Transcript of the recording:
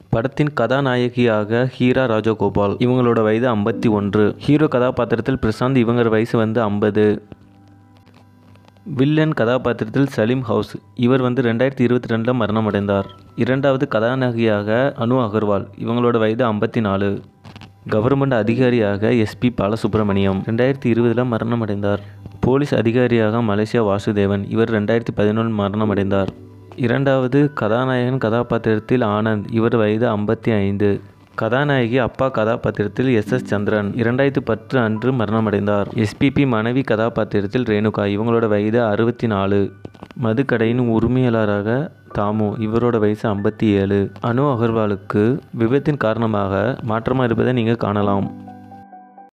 படத்தின் கதாநாயகியாக ஹீரா ராஜகோபால். இவங்களோட வயது 51. ஹீரோ கதாபாத்திரத்தில் பிரசாந்த். இவங்க வயசு 50. வில்லன் கதாபாத்திரத்தில் சலீம் ஹவுஸ். இவர் 2022 மரணமடைந்தார். இரண்டாவது கதாநாயகியாக அனு அகர்வால். இவங்களோட வயது 54. கவர்மெண்ட் அதிகாரியாக எஸ்பி பாலசுப்ரமணியம். 2020 மரணமடைந்தார். போலீஸ் அதிகாரியாக மலேசியா வாசுதேவன். இவர் 2011 மரணமடைந்தார். இரண்டாவது கதாநாயகன் கதாபாத்திரத்தில் ஆனந்த். இவர் வயது 55. கதாநாயகி அப்பா கதாபாத்திரத்தில் எஸ் சந்திரன். 2010 அன்று மரணமடைந்தார். எஸ்பிபி மனைவி கதாபாத்திரத்தில் ரேணுகா. இவங்களோட வயது 64. மதுக்கடையின் உரிமையாளராக தாமு. இவரோட வயசு 57. அனு அகர்வாலுக்கு விபத்தின் காரணமாக மாற்றமாக இருப்பதை நீங்கள் காணலாம்.